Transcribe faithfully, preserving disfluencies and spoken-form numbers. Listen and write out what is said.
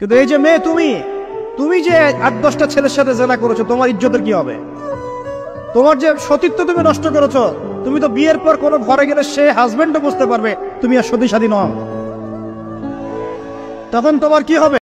কিন্তু এই যে মেয়ে, তুমি তুমি যে আট দশটা ছেলের সাথে জেনা করেছো, তোমার ইজ্জতের কি হবে? তোমার যে সতীত্ব তুমি নষ্ট করেছো। তুমি তো বিয়ের পর কোনো ঘরে গেলে সে হাজবেন্ডও বুঝতে পারবে তুমি আর সতী সাথী নও। তখন তোমার কি হবে?